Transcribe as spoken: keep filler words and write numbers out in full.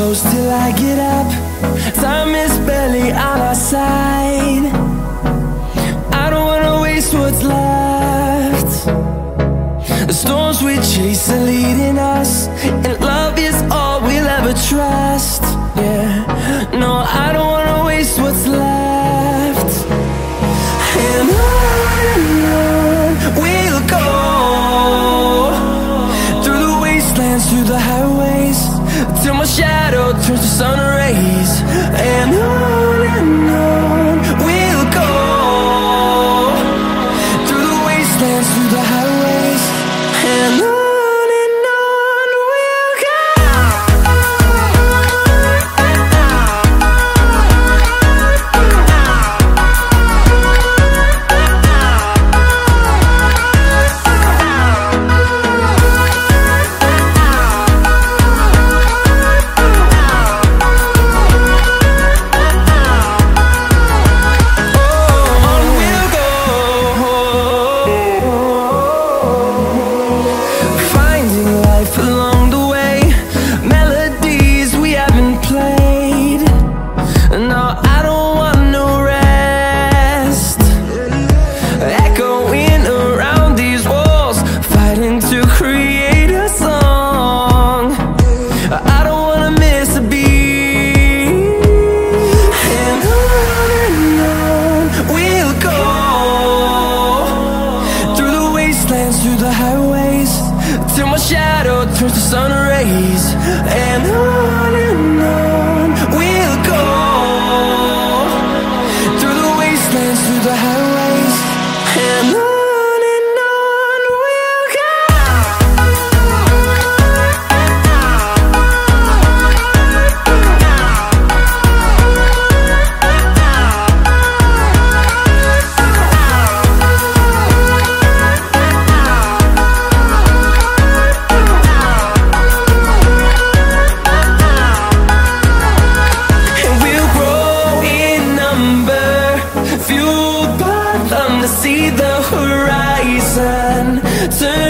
close till I get up. Time is barely on our side. I don't wanna waste what's left. The storms we chase are leading us, and love is all we'll ever trust. Yeah, no, I don't wanna waste what's left. And on and on we'll go, through the wastelands, through the highways, till my shadow turns to sun rays. And on and on we'll go, through the wastelands, through the highways, and on. Through the highways, till my shadow turns to sun rays. And on and on we'll go, through the wastelands, through the highways, and on. See the horizon turn